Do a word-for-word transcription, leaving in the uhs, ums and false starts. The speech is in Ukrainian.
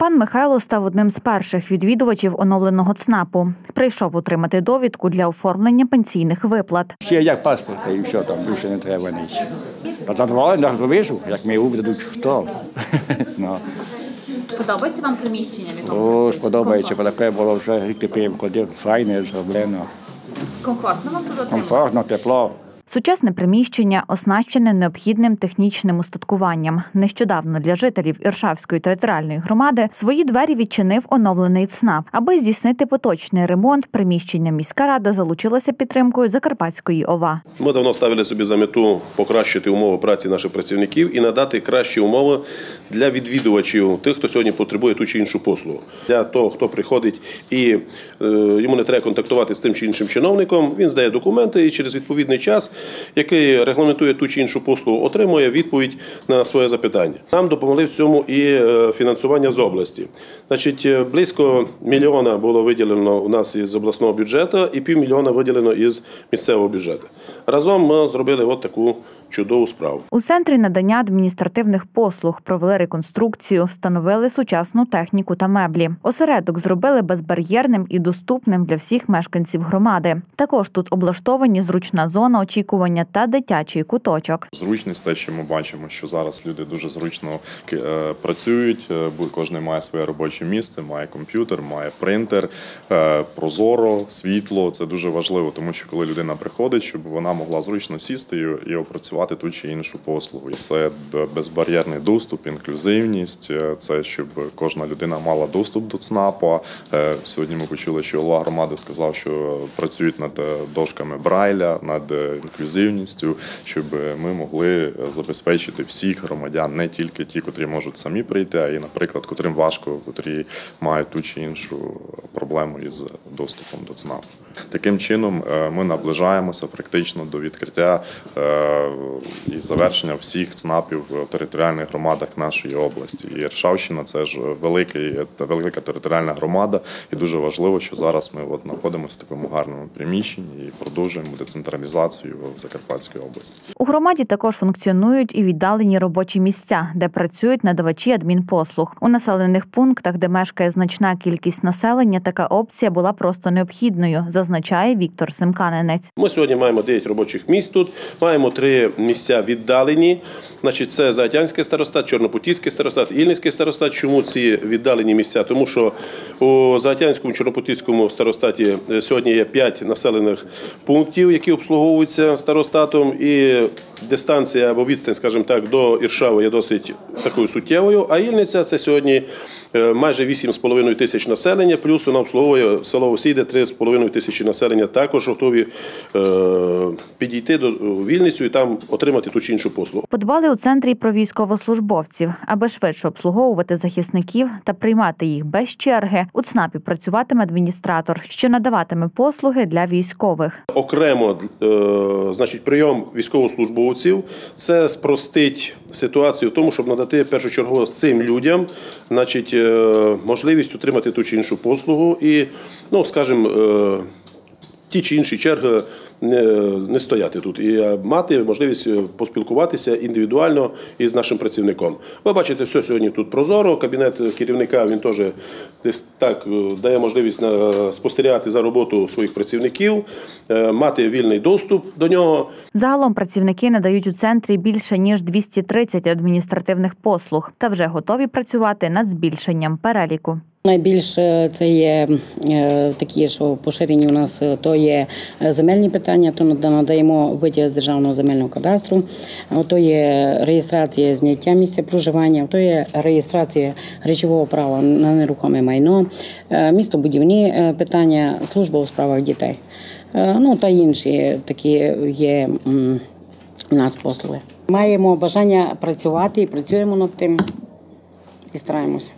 Пан Михайло став одним з перших відвідувачів оновленого ЦНАПу. Прийшов отримати довідку для оформлення пенсійних виплат. Ще як паспорт, і все, там більше не треба нічого. А задоволення вижу, як ми увидадуть хто. Подобається вам приміщення? О, сподобається, бо таке було вже рік тепер ходив, файне зроблено. Комфортно вам тут отримати? Комфортно, тепло. Сучасне приміщення оснащене необхідним технічним устаткуванням. Нещодавно для жителів Іршавської територіальної громади свої двері відчинив оновлений ЦНАП. Аби здійснити поточний ремонт, приміщення міська рада залучилася підтримкою Закарпатської ОВА. Ми давно ставили собі за мету покращити умови праці наших працівників і надати кращі умови для відвідувачів, тих, хто сьогодні потребує ту чи іншу послугу. Для того, хто приходить і е, йому не треба контактувати з тим чи іншим чиновником, він здає документи і через відповідний час, який регламентує ту чи іншу послугу, отримує відповідь на своє запитання. Нам допомогли в цьому і фінансування з області. Значить, близько мільйона було виділено у нас із обласного бюджету і півмільйона виділено із місцевого бюджету. Разом ми зробили от таку чудову справу. У центрі надання адміністративних послуг провели реконструкцію, встановили сучасну техніку та меблі. Осередок зробили безбар'єрним і доступним для всіх мешканців громади. Також тут облаштовані зручна зона очікування та дитячий куточок. Зручність те, що ми бачимо, що зараз люди дуже зручно працюють, кожен має своє робоче місце, має комп'ютер, має принтер, прозоро, світло. Це дуже важливо, тому що коли людина приходить, щоб вона могла зручно сісти і опрацювати ту чи іншу послугу. Це безбар'єрний доступ, інклюзивність, це щоб кожна людина мала доступ до ЦНАПу. Сьогодні ми почули, що голова громади сказав, що працюють над дошками Брайля, над інклюзивністю, щоб ми могли забезпечити всіх громадян, не тільки ті, котрі можуть самі прийти, а й, наприклад, котрим важко, котрі мають ту чи іншу проблему із доступом до ЦНАПу. Таким чином ми наближаємося практично до відкриття і завершення всіх ЦНАПів в територіальних громадах нашої області. І Іршавщина – це ж великий, велика територіальна громада, і дуже важливо, що зараз ми от знаходимося в такому гарному приміщенні і продовжуємо децентралізацію в Закарпатській області. У громаді також функціонують і віддалені робочі місця, де працюють надавачі адмінпослуг. У населених пунктах, де мешкає значна кількість населення, така опція була просто необхідною, зазначає Віктор Семканенець. Ми сьогодні маємо дев'ять робочих місць тут, маємо три місця віддалені. Значить, це Заотянський старостат, Чорнопутівський старостат, Ільницький старостат. Чому ці віддалені місця? Тому що у Заотянському, Чорнопутівському старостаті сьогодні є п'ять населених пунктів, які обслуговуються старостатом, і дистанція або відстань, скажімо так, до Іршави є досить такою суттєвою, а Ільниця – це сьогодні майже вісім з половиною тисяч населення, плюс вона обслуговує село Осій, де три з половиною тисячі населення, також готові е, підійти до Вільницю і там отримати ту чи іншу послугу. Подбали у центрі про військовослужбовців. Аби швидше обслуговувати захисників та приймати їх без черги, у ЦНАПі працюватиме адміністратор, що надаватиме послуги для військових. Окремо, е, значить, прийом військовослужбовців – це спростить ситуацію в тому, щоб надати першочергово цим людям, значить, можливість отримати ту чи іншу послугу і, ну, скажімо, ті чи інші черги не, не стояти тут і мати можливість поспілкуватися індивідуально із нашим працівником. Ви бачите, все сьогодні тут прозоро, кабінет керівника, він теж десь так дає можливість спостерігати за роботу своїх працівників, мати вільний доступ до нього. Загалом працівники надають у центрі більше ніж двісті тридцять адміністративних послуг та вже готові працювати над збільшенням переліку. Найбільше це є такі, що поширені у нас, то є земельні питання, то надаємо витяг з Державного земельного кадастру, то є реєстрація зняття місця проживання, то є реєстрація речового права на нерухоме майно, містобудівні питання, служба у справах дітей. Ну та інші такі є у нас послуги. Маємо бажання працювати і працюємо над тим і стараємося.